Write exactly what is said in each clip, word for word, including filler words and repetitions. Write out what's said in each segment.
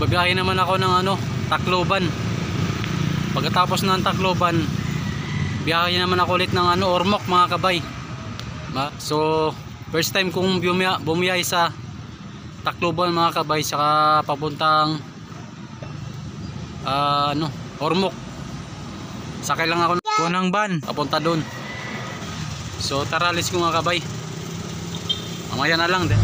babiyahe naman ako ng ano, Tacloban. Pagkatapos ng Tacloban, biyahe naman ako ulit ng ano, Ormoc mga kabay. So first time kong bumiyahe sa Tacloban mga kabay, saka papuntang uh, ano, Ormoc. Sakay lang ako ng van papunta doon. So tara, let's go mga kabay. Mamaya na lang din.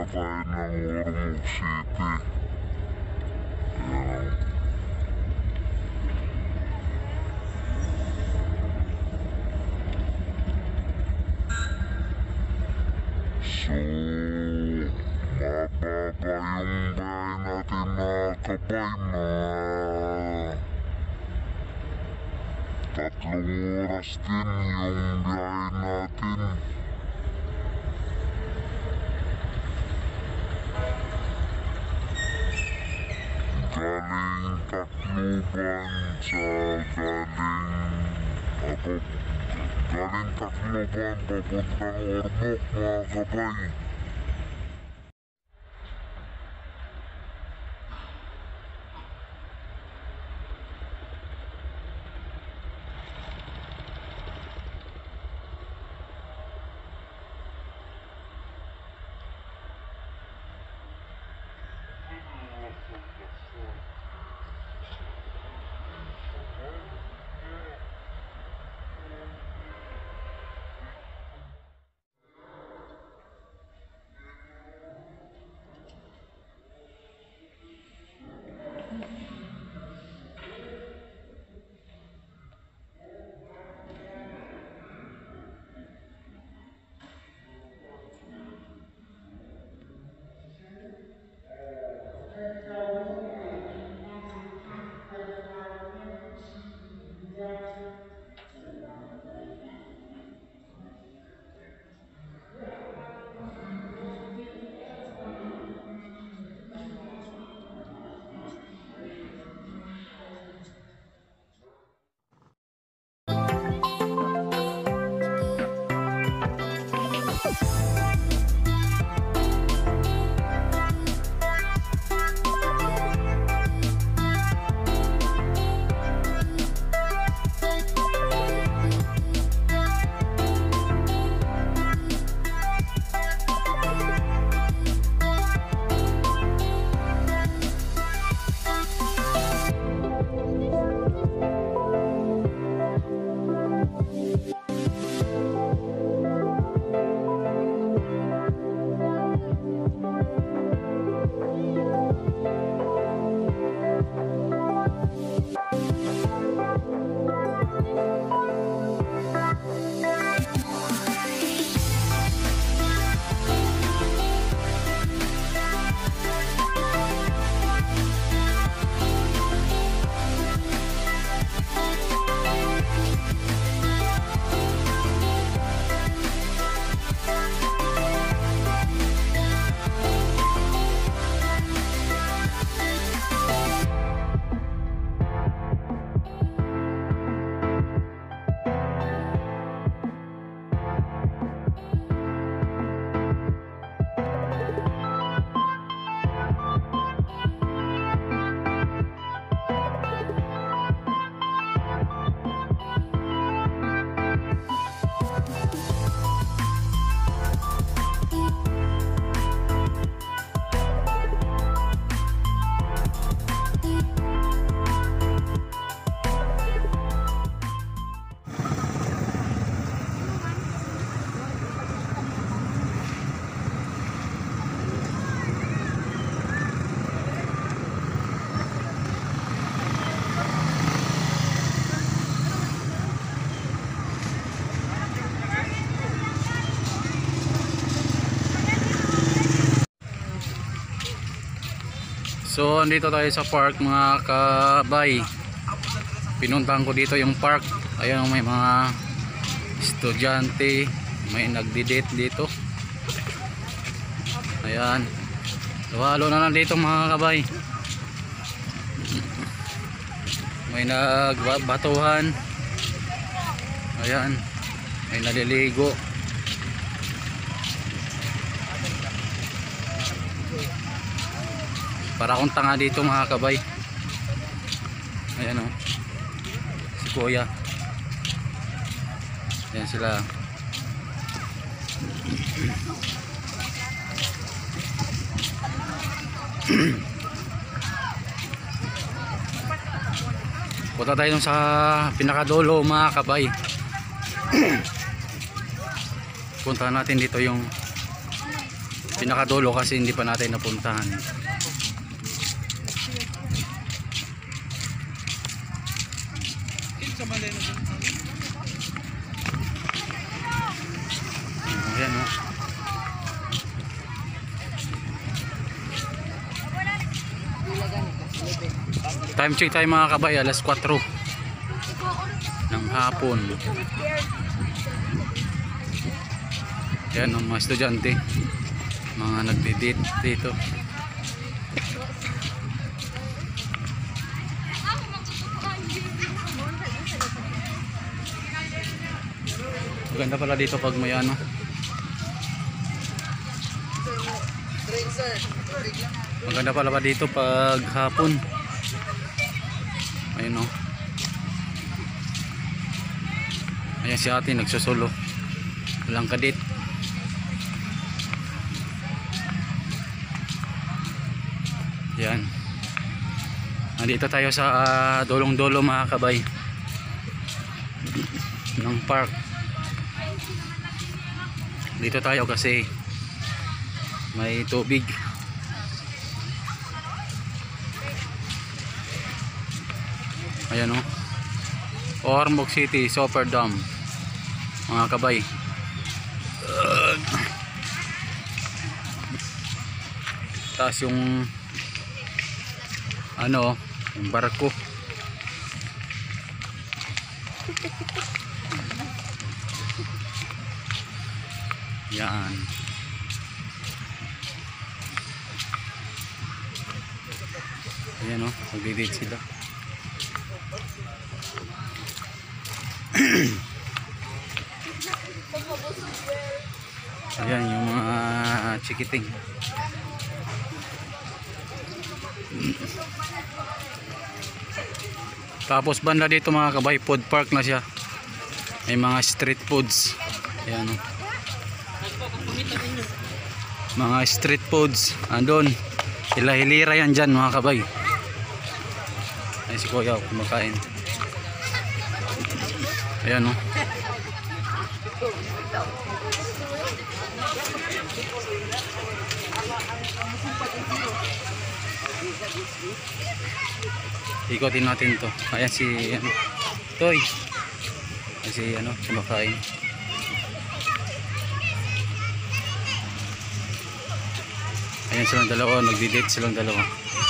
tayo ng Ormoc City. Ayan. So, mababa yung bahay natin mga kabay, mga tatlong oras din yung biyahe natin. Galing Tacloban sa galing ako galing Tacloban papuntang Ormoc mga kabay. So andito tayo sa park mga kabay. Pinuntahan ko dito yung park. Ayan, may mga estudyante, may nagdi-date dito. Ayan. Halo na lang dito mga kabay. May nagbatuhan. Ayan. May naliligo. Para akong tanga dito mga kabay. Ayan o, si kuya. Ayan sila. Punta tayo sa pinakadulo mga kabay. Punta natin dito yung pinakadulo kasi hindi pa natin napuntahan. Ayan o. Time check tayo mga kabay, alas kwatro ng hapon. Ayan ang mga estudyante, mga nagdidate dito. Maganda pala dito pag may ano. Maganda pala pa dito pag hapon. Ayun o. Ayan si ate nagsusulo. Walang kadit. Yan. Nandito tayo sa uh, dolong-dolo mga kabay ng park. Dito tayo kasi may tubig. Ayan o. Ormoc City Super Dam mga kabay. Taas yung ano, yung barko. Yan. Ayan o, magdidate sila. Ayan yung mga chikiting. Tapos banda dito mga kabay, food park na siya. May mga street foods. Ayan o. Mga street foods andun, hila-hilira yan dyan mga kabay. Ay si kuya kumakain. Ayan o. Ikotin natin to. Ayan si ano, Toy. Ayan si ano, kumakain. Ayan silang dalawa, nagdi-date silang dalawa.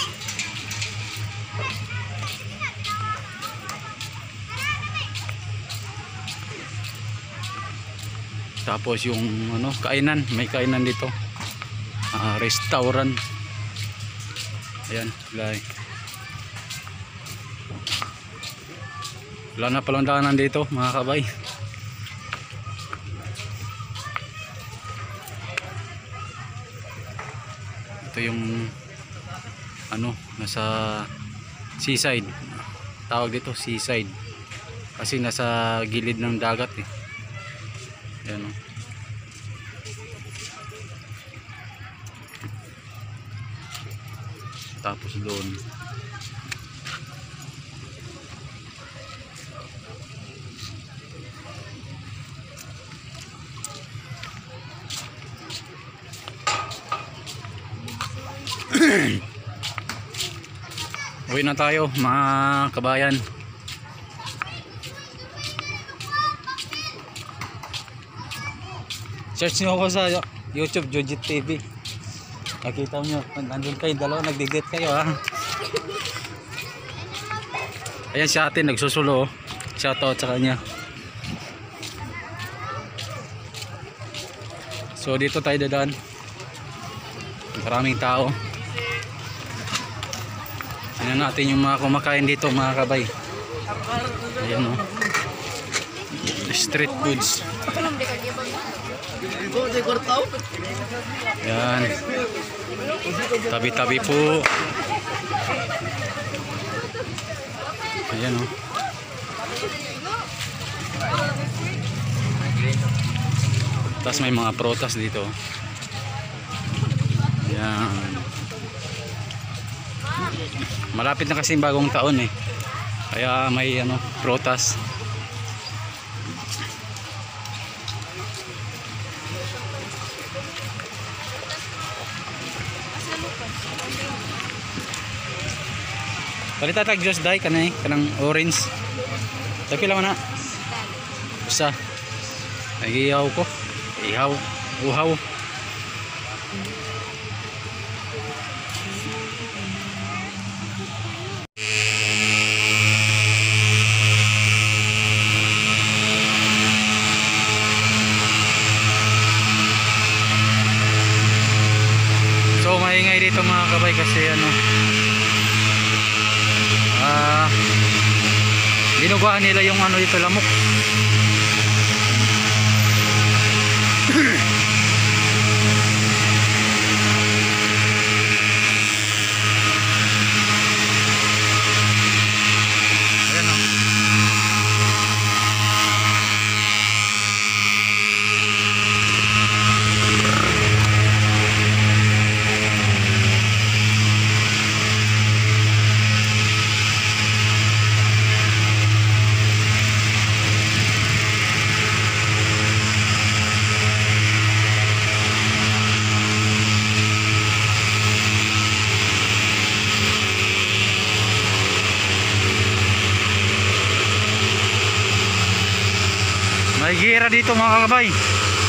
Tapos yung ano, kainan, may kainan dito. Uh, restaurant. Ayan, wala. Wala na palang daanan dito, mga kabay. Ito yung ano, nasa seaside. Tawag dito seaside kasi nasa gilid ng dagat eh. Ayan o. Tapos doon uwi na tayo mga kabayan. Search nyo ako sa YouTube, Jojit T V. Nakita nyo, nandun kayo dalawa, nagdidate kayo ha. Ayan si ate nagsusulo. Shoutout sa kanya. So dito tayo dadaan. Maraming tao. Tingnan natin yung mga kumakain dito mga kabay. Ayan o. Street foods. Yan. Tabi-tabi po. Ayan o. Tapos may mga protas dito. Yan. Malapit na kasi bagong taon eh. Kaya may ano, protas. Palita tag juice dai kanay kanang orange. Tapi lang na. Isa. Nagiyaw ko. Ihaw. Uhaw. So maingay dito mga kabay kasi ano ah binugaan nila yung ano dito lamok. Ayan o. May gira dito mga kabay.